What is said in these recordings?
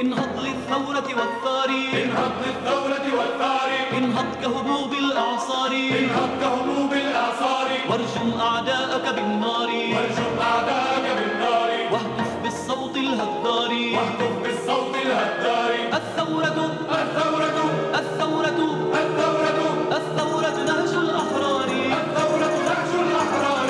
انهض للثورة والثار، انهض للثورة والثار، انهض كهبوب الإعصار، انهض كهبوب الإعصار، وارجم أعداءك بالنار، وارجم أعداءك بالنار، واهتف بالصوت الهدار، واهتف بالصوت الهدار. الثورة الثورة الثورة الثورة الثورة نهج الأحرار، الثورة نهج الأحرار.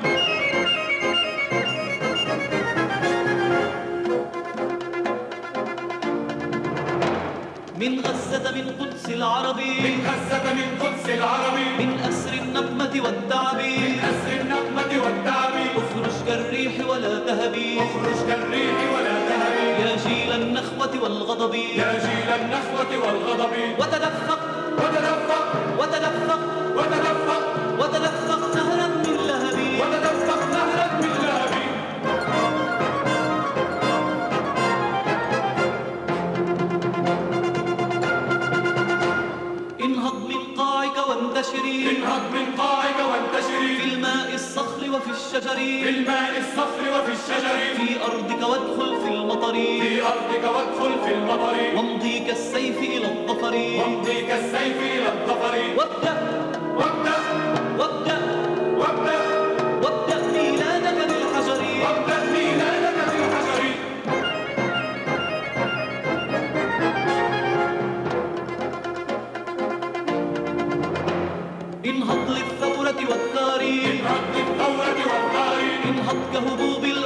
من غزة من قدس العرب، من غزة من قدس العرب، من أسر النقمة والتعب، من أسر النقمة والتعب، اخرج كالريح ولا تهبي، اخرج كالريح ولا تهبي، يا جيل النخوة والغضب، يا جيل النخوة والغضب. وتدفق وتدفق وتدفق وتدفق وتدفق نهرا من لهب، وتدفق نهرا من لهب. انهض من قاعك وانتشري، انهض من قاعك وانتشري، في الماء الصخر وفي الشجر، في الماء الصخر وفي الشجر، في أرضك وادخل في المطر، في أرضك وادخل في المطر، وامضي كالسيف إلى الظفر، وامضي كالسيف إلى الظفر. وابدأ وابدأ وابدأ وابدأ وابدأ ميلادك بالحجر، وابدأ ميلادك بالحجر. انهض للثورة والثار، انهض للثورة والثار، انهض كهبوب